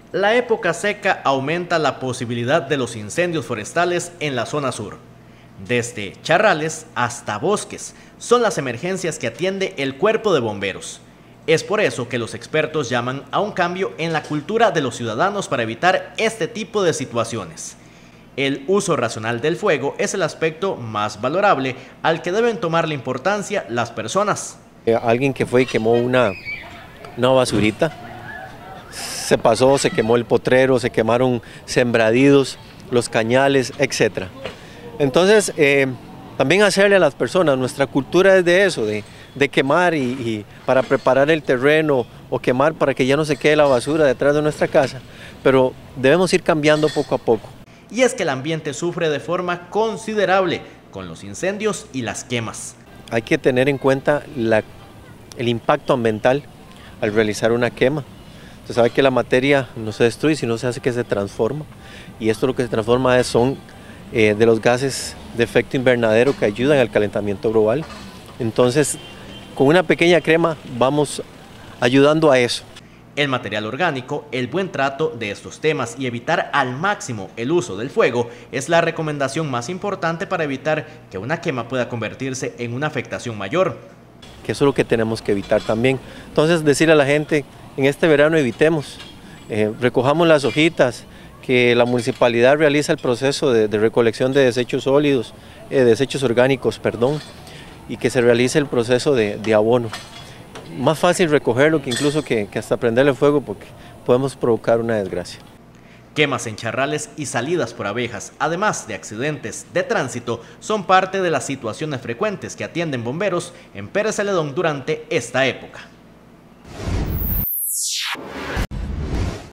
La época seca aumenta la posibilidad de los incendios forestales en la zona sur. Desde charrales hasta bosques son las emergencias que atiende el Cuerpo de Bomberos. Es por eso que los expertos llaman a un cambio en la cultura de los ciudadanos para evitar este tipo de situaciones. El uso racional del fuego es el aspecto más valorable al que deben tomarle importancia las personas. Alguien que fue y quemó una basurita, se pasó, se quemó el potrero, se quemaron sembradíos, los cañales, etc. Entonces, también hacerle a las personas, nuestra cultura es de eso, de quemar y para preparar el terreno o quemar para que ya no se quede la basura detrás de nuestra casa, pero debemos ir cambiando poco a poco. Y es que el ambiente sufre de forma considerable con los incendios y las quemas. Hay que tener en cuenta el impacto ambiental al realizar una quema. Usted sabe que la materia no se destruye, sino se hace que se transforma. Y esto lo que se transforma son de los gases de efecto invernadero que ayudan al calentamiento global. Entonces, con una pequeña quema vamos ayudando a eso. El material orgánico, el buen trato de estos temas y evitar al máximo el uso del fuego es la recomendación más importante para evitar que una quema pueda convertirse en una afectación mayor. Que eso es lo que tenemos que evitar también. Entonces, decirle a la gente, en este verano evitemos, recojamos las hojitas, que la municipalidad realiza el proceso de recolección de desechos sólidos, desechos orgánicos, perdón, y que se realice el proceso de abono. Más fácil recogerlo que incluso que hasta prenderle fuego, porque podemos provocar una desgracia. Quemas en charrales y salidas por abejas, además de accidentes de tránsito, son parte de las situaciones frecuentes que atienden bomberos en Pérez Celedón durante esta época.